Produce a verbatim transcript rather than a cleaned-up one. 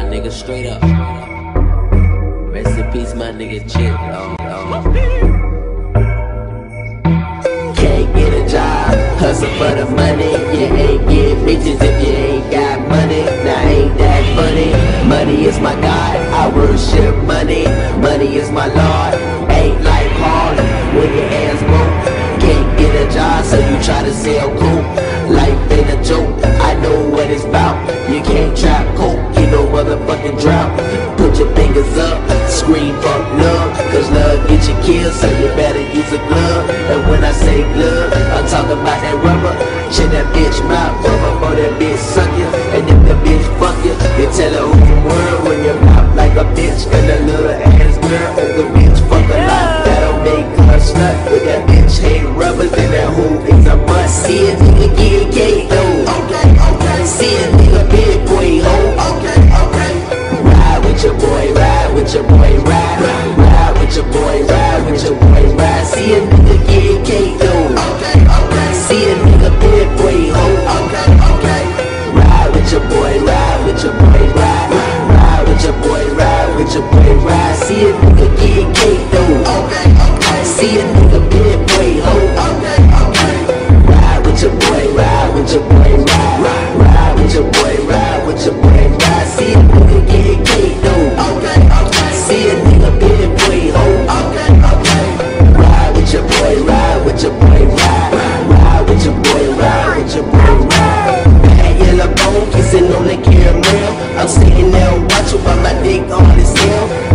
nigga, straight up. Rest in peace, my nigga, Chip, dog, dog. Can't get a job, hustle for the money. You ain't get bitches if you ain't got money. Now ain't that funny? Money is my God, I worship money. Money is my Lord, ain't like hard when your ass broke. Can't get a job, so you try to sell coke. Life ain't a joke, I know what it's about. You can't trap coke, you know motherfucking drought. Put your fingers up, scream fuck love, cause love get you killed, so you better use a glove. And when I say glove, I'm talking about that rubber. Shit that bitch mouth rubber, for that bitch suck you. And if the bitch fuck you, you tell her who you were when you mouth like a bitch. And the little ass girl, if the bitch fuck a lot, that'll make her slut. With that bitch hate rubber, then that hoe is a must. See a nigga get gay though, okay, okay. See a nigga big boy hoe, okay, okay. Ride with your boy, ride with your boy, ride. Ride with your boy, ride with your boy, ride. See a nigga get gay though, okay, okay. See a nigga big boy hoe, okay, okay. Ride with your boy, ride with your boy, ride. Ride with your boy, ride with your boy, ride. See a nigga get gay though, okay, okay. See a nigga big boy hoe, okay, okay. Ride with your boy, ride with your boy, ride. Ride with your boy, ride with your boy, ride. See a nigga get gay though, okay, okay. See a nigga big boy hoe, okay, okay. Ride with your boy, ride with your boy, ride. Ride with your boy, ride with your boy, ride. Bad yellow bone kissing on the caramel. I'm sitting there watching while my dick on his tail.